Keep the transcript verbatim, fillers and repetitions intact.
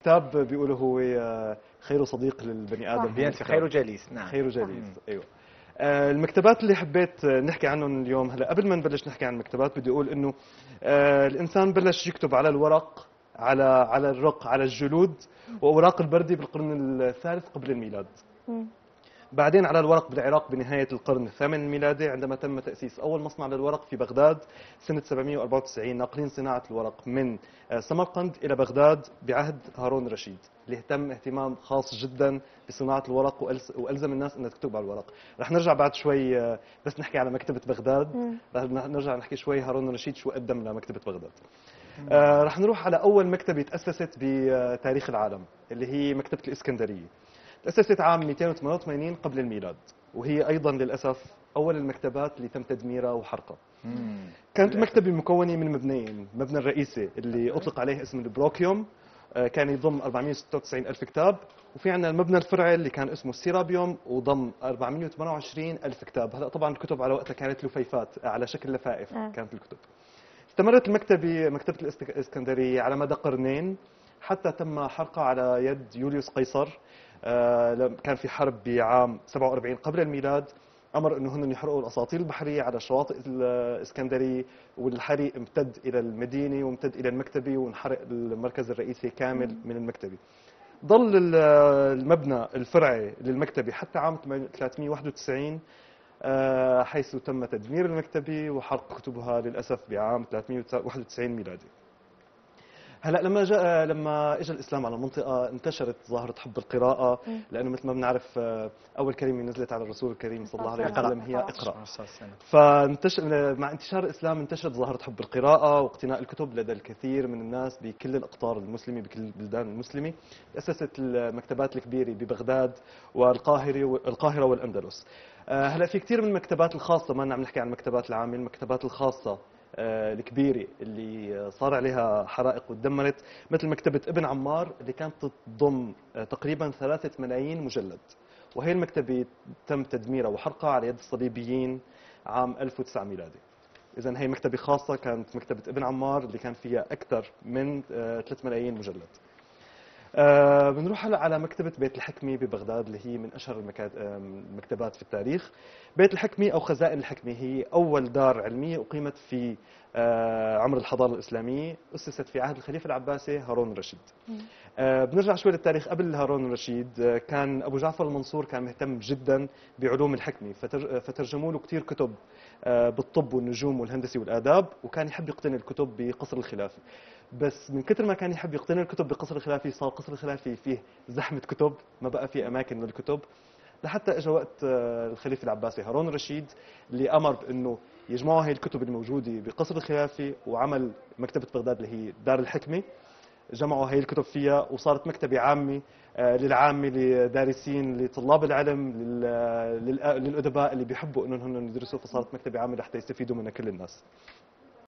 الكتاب بيقولوا هو خير صديق للبني ادم، بينسى خير جليس. نعم خير جليس. ايوه. المكتبات اللي حبيت نحكي عنهم اليوم، هلا قبل ما نبلش نحكي عن المكتبات بدي اقول انه الانسان بلش يكتب على الورق، على على الرق، على الجلود واوراق البردي بالقرن الثالث قبل الميلاد. بعدين على الورق بالعراق بنهاية القرن الثامن الميلادي، عندما تم تأسيس أول مصنع للورق في بغداد سنة سبعمئة وأربعة وتسعين، ناقلين صناعة الورق من سمرقند إلى بغداد بعهد هارون الرشيد، اللي اهتم اهتمام خاص جدا بصناعة الورق وألزم الناس أنها تكتب على الورق. رح نرجع بعد شوي بس نحكي على مكتبة بغداد، رح نرجع نحكي شوي هارون الرشيد شو قدم لمكتبة بغداد. آه رح نروح على أول مكتبة تأسست بتاريخ العالم اللي هي مكتبة الإسكندرية. تأسست عام مئتين وثمانية وثمانين قبل الميلاد، وهي أيضا للأسف أول المكتبات اللي تم تدميرها وحرقها. كانت المكتبة مكونة من مبنيين، المبنى الرئيسي اللي أطلق عليه اسم البروكيوم كان يضم أربعمئة وستة وتسعين ألف كتاب، وفي عندنا المبنى الفرعي اللي كان اسمه السيرابيوم وضم أربعمئة وثمانية وعشرين ألف كتاب. هلا طبعا الكتب على وقتها كانت لفيفات على شكل لفائف كانت الكتب. استمرت المكتبة مكتبة الإسكندرية على مدى قرنين حتى تم حرقها على يد يوليوس قيصر. كان في حرب بعام سبعة وأربعين قبل الميلاد، امر انه هن يحرقوا الاساطيل البحريه على شواطئ الاسكندريه، والحريق امتد الى المدينه وامتد الى المكتبه وانحرق المركز الرئيسي كامل من المكتبه. ظل المبنى الفرعي للمكتبه حتى عام ثلاثمئة وواحد وتسعين حيث تم تدمير المكتبه وحرق كتبها للاسف بعام ثلاثمئة وواحد وتسعين ميلادي. هلا لما جاء لما اجى الاسلام على المنطقه انتشرت ظاهره حب القراءه، لانه مثل ما بنعرف اول كلمه نزلت على الرسول الكريم صلى الله عليه وسلم هي اقرا. فانتشر مع انتشار الاسلام انتشرت ظاهره حب القراءه واقتناء الكتب لدى الكثير من الناس بكل الاقطار المسلمه بكل البلدان المسلمه. تاسست المكتبات الكبيره ببغداد والقاهره والقاهره والاندلس. هلا في كثير من المكتبات الخاصه، ما عم نحكي عن المكتبات العامه، المكتبات الخاصه الكبيرة اللي صار عليها حرائق وتدمرت، مثل مكتبة ابن عمار اللي كانت تضم تقريبا ثلاثة ملايين مجلد، وهي المكتبة تم تدميرها وحرقها على يد الصليبيين عام ألف وتسعمئة ميلادي. إذن هي مكتبة خاصة كانت مكتبة ابن عمار اللي كان فيها أكثر من ثلاثة ملايين مجلد. آه بنروح هلا على مكتبة بيت الحكمة ببغداد اللي هي من أشهر المكتبات في التاريخ. بيت الحكمة أو خزائن الحكمة هي أول دار علمية أقيمت في آه عمر الحضارة الإسلامية، أسست في عهد الخليفة العباسي هارون الرشيد. آه بنرجع شوي للتاريخ. قبل هارون الرشيد آه كان أبو جعفر المنصور كان مهتم جدا بعلوم الحكمة، فتر فترجموا له كثير كتب آه بالطب والنجوم والهندسة والآداب، وكان يحب يقتني الكتب بقصر الخلافة. بس من كثر ما كان يحب يقتني الكتب بقصر الخلافي صار قصر الخلافي فيه زحمة كتب، ما بقى في أماكن للكتب، لحتى اجى وقت الخليفة العباسي هارون الرشيد اللي أمر بأنه يجمعوا هي الكتب الموجودة بقصر الخلافي، وعمل مكتبة بغداد اللي هي دار الحكمة. جمعوا هي الكتب فيها وصارت مكتبة عامة للعامة، لدارسين، لطلاب العلم، للأدباء اللي بيحبوا أنهم يدرسوا، فصارت مكتبة عامة لحتى يستفيدوا منها كل الناس.